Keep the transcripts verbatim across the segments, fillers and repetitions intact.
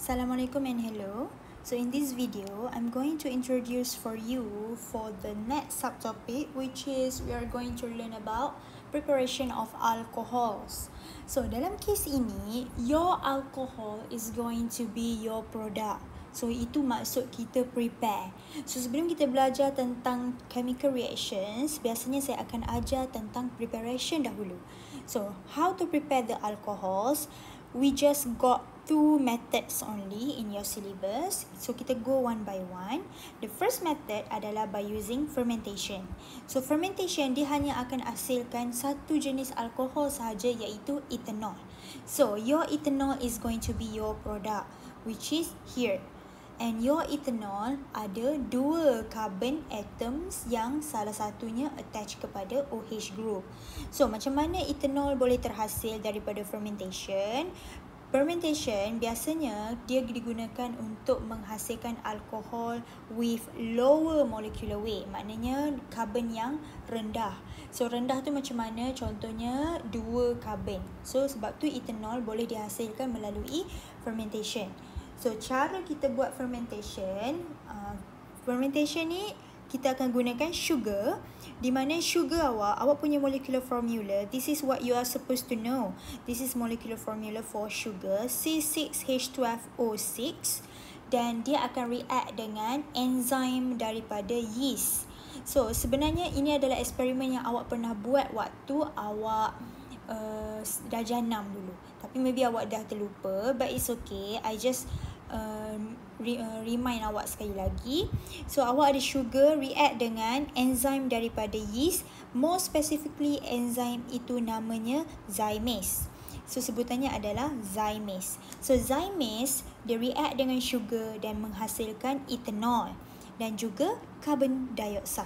Assalamualaikum and hello. So in this video, I'm going to introduce for you for the next subtopic, which is we are going to learn about preparation of alcohols. So dalam case ini, your alcohol is going to be your product. So itu maksud kita prepare. So sebelum kita belajar tentang chemical reactions, biasanya saya akan ajar tentang preparation dahulu. So how to prepare the alcohols? We just got two methods only in your syllabus. So kita go one by one. The first method adalah by using fermentation. So fermentation dia hanya akan hasilkan satu jenis alkohol sahaja, iaitu ethanol. So your ethanol is going to be your product, which is here. And your ethanol ada dua carbon atoms yang salah satunya attach kepada OH group. So macam mana ethanol boleh terhasil daripada fermentation? Fermentation biasanya dia digunakan untuk menghasilkan alkohol with lower molecular weight. Maknanya karbon yang rendah. So rendah tu macam mana? Contohnya dua karbon. So sebab tu ethanol boleh dihasilkan melalui fermentation. So cara kita buat fermentation, uh, fermentation ni kita akan gunakan sugar, di mana sugar awak, awak punya molecular formula, this is what you are supposed to know. This is molecular formula for sugar, C six H twelve O six, dan dia akan react dengan enzim daripada yeast. So sebenarnya ini adalah eksperimen yang awak pernah buat waktu awak uh, darjah enam dulu. Tapi maybe awak dah terlupa, but it's okay. I just uh, re, uh, remind awak sekali lagi. So awak ada sugar react dengan enzim daripada yeast. More specifically, enzim itu namanya zymase. So sebutannya adalah zymase. So zymase dia react dengan sugar dan menghasilkan ethanol dan juga carbon dioxide.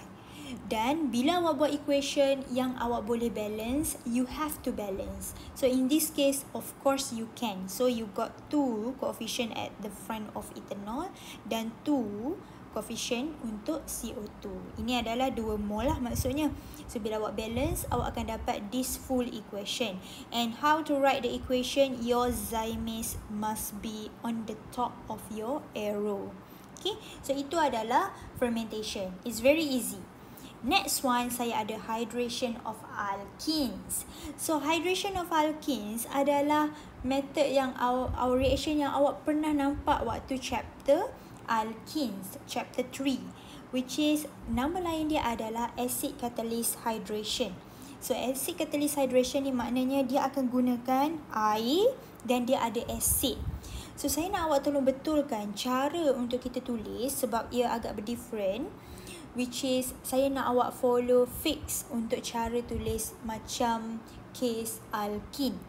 Dan bila awak buat equation yang awak boleh balance, you have to balance. So in this case, of course you can. So you got two coefficient at the front of ethanol dan two coefficient untuk C O two. Ini adalah dua mol lah maksudnya. So bila awak balance, awak akan dapat this full equation. And how to write the equation? Your zymase must be on the top of your arrow. Okay, so itu adalah fermentation. It's very easy. Next one, saya ada hydration of alkenes. So hydration of alkenes adalah method yang our, our reaction yang awak pernah nampak waktu chapter alkenes, chapter three, which is nama lain dia adalah acid catalyst hydration. So acid catalyst hydration ni maknanya dia akan gunakan air dan dia ada acid. So saya nak awak tolong betulkan cara untuk kita tulis sebab ia agak berdifferent, which is saya nak awak follow fix untuk cara tulis macam case alkene.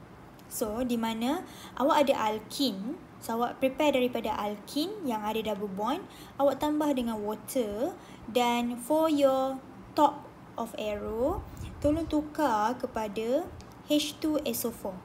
So di mana awak ada alkene, so awak prepare daripada alkene yang ada double bond, awak tambah dengan water, dan for your top of arrow tolong tukar kepada H two S O four.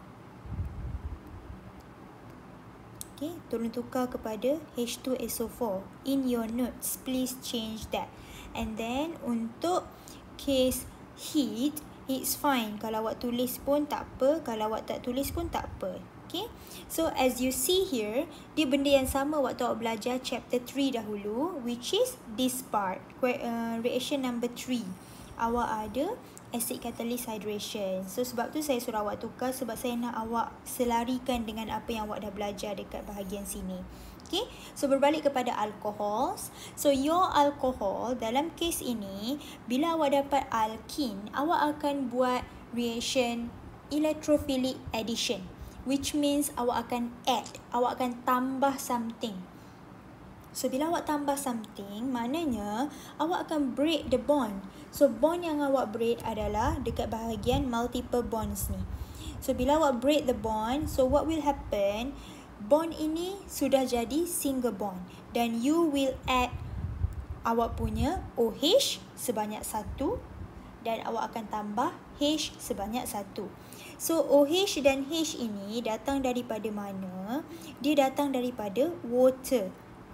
Okay, tolong tukar kepada H two S O four. In your notes, please change that. And then untuk case heat, it's fine. Kalau awak tulis pun tak apa, kalau awak tak tulis pun tak apa. Okay, so as you see here, dia benda yang sama waktu awak belajar chapter three dahulu, which is this part, uh, reaction number three. Awak ada acid catalyst hydration. So sebab tu saya suruh awak tukar, sebab saya nak awak selarikan dengan apa yang awak dah belajar dekat bahagian sini. Okay, so berbalik kepada alcohols. So your alcohol dalam case ini, bila awak dapat alkene, awak akan buat reaction electrophilic addition, which means awak akan add, awak akan tambah something. So bila awak tambah something, maknanya awak akan break the bond. So bond yang awak break adalah dekat bahagian multiple bonds ni. So bila awak break the bond, so what will happen? Bond ini sudah jadi single bond, dan you will add awak punya OH sebanyak satu dan awak akan tambah H sebanyak satu. So OH dan H ini datang daripada mana? Dia datang daripada water.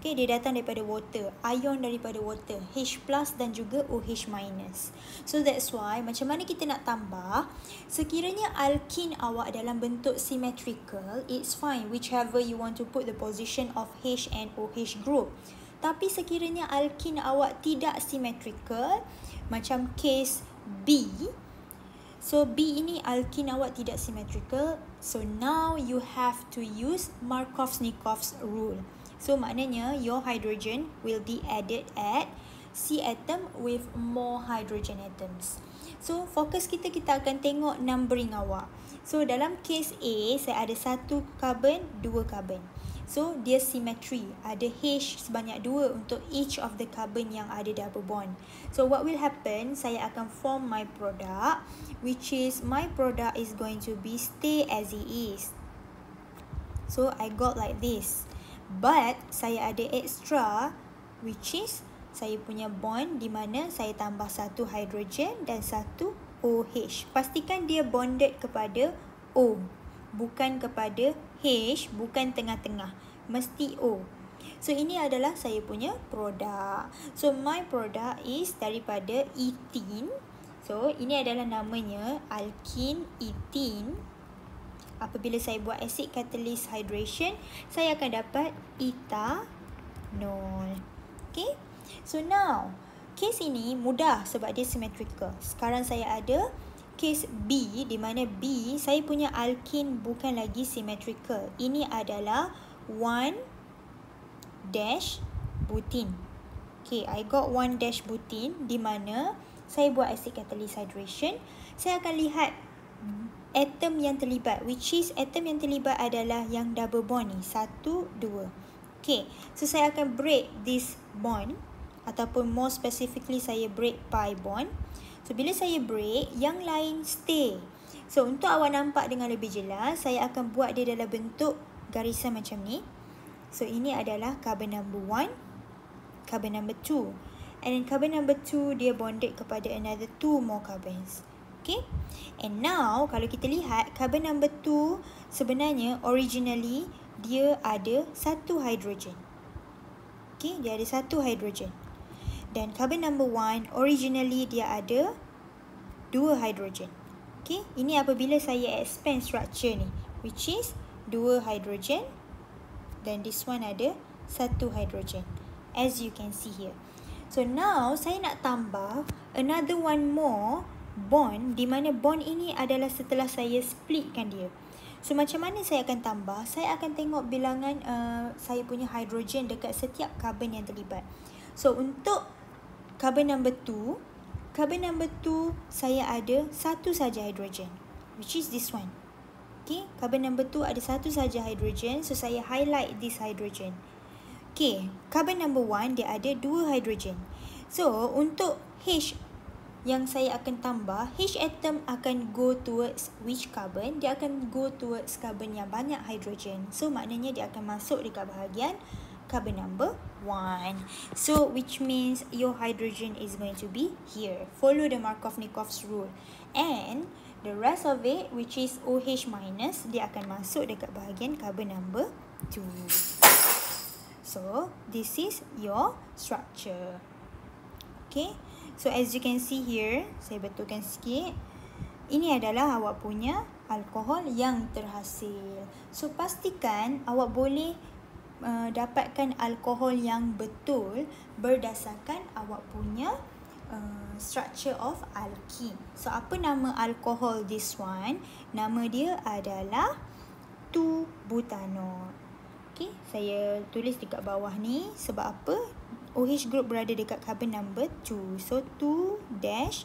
Okay, dia datang daripada water, ion daripada water, H plus dan juga OH minus. So that's why macam mana kita nak tambah, sekiranya alkene awak dalam bentuk symmetrical, it's fine whichever you want to put the position of H and OH group. Tapi sekiranya alkene awak tidak symmetrical, macam case B, so B ini alkene awak tidak symmetrical, so now you have to use Markovnikov's rule. So maknanya your hydrogen will be added at C atom with more hydrogen atoms. So fokus kita, kita akan tengok numbering awak. So dalam case A, saya ada satu carbon, dua carbon. So dia symmetry, ada H sebanyak dua untuk each of the carbon yang ada double bond. So what will happen, saya akan form my product, which is my product is going to be stay as it is. So I got like this. But saya ada extra, which is saya punya bond di mana saya tambah satu hydrogen dan satu OH. Pastikan dia bonded kepada O, bukan kepada H, bukan tengah-tengah, mesti O. So ini adalah saya punya produk. So my product is daripada ethene. So ini adalah namanya alkene ethene. Apabila saya buat acid catalyst hydration, saya akan dapat ethanol. Okay. So now, case ini mudah sebab dia symmetrical. Sekarang saya ada case B, di mana B, saya punya alkene bukan lagi symmetrical. Ini adalah one dash butene. Okay, I got one dash butene, di mana saya buat acid catalyst hydration. Saya akan lihat atom yang terlibat, which is atom yang terlibat adalah yang double bond ni, satu, dua. Okay, so saya akan break this bond, ataupun more specifically saya break pi bond. So bila saya break, yang lain stay. So untuk awak nampak dengan lebih jelas, saya akan buat dia dalam bentuk garisan macam ni. So ini adalah carbon number one, carbon number two, and then carbon number two dia bonded kepada another two more carbons. Okay, and now kalau kita lihat carbon number two sebenarnya originally dia ada satu hydrogen. Okay, dia ada satu hydrogen. Dan carbon number one originally dia ada dua hydrogen. Okay, ini apabila saya expand structure ni, which is dua hydrogen dan this one ada satu hydrogen, as you can see here. So now saya nak tambah another one more bond, di mana bond ini adalah setelah saya splitkan dia. So macam mana saya akan tambah? Saya akan tengok bilangan uh, saya punya hydrogen dekat setiap carbon yang terlibat. So untuk carbon number two, carbon number two saya ada satu saja hydrogen, which is this one. Okay, carbon number two ada satu saja hydrogen, so saya highlight this hydrogen. Okay, carbon number one dia ada dua hydrogen. So untuk H yang saya akan tambah, H atom akan go towards which carbon? Dia akan go towards carbon yang banyak hydrogen. So maknanya dia akan masuk dekat bahagian carbon number one. So which means your hydrogen is going to be here. Follow the Markovnikov's rule. And the rest of it, which is OH minus, dia akan masuk dekat bahagian carbon number two. So this is your structure. Okay. So as you can see here, saya betulkan sikit. Ini adalah awak punya alkohol yang terhasil. So pastikan awak boleh uh, dapatkan alkohol yang betul berdasarkan awak punya uh, structure of alkene. So apa nama alkohol this one? Nama dia adalah two butanol. Okay, saya tulis dekat bawah ni sebab apa? OH group berada dekat carbon number two. So two dash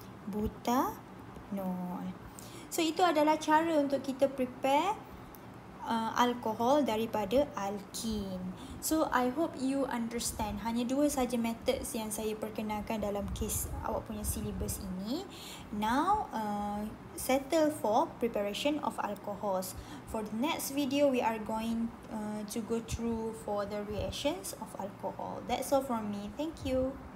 butanol. So itu adalah cara untuk kita prepare uh, alkohol daripada alkene. So I hope you understand. Hanya dua saja methods yang saya perkenalkan dalam case awak punya syllabus ini. Now uh, settle for preparation of alcohols. For the next video, we are going uh, to go through for the reactions of alcohol. That's all from me. Thank you.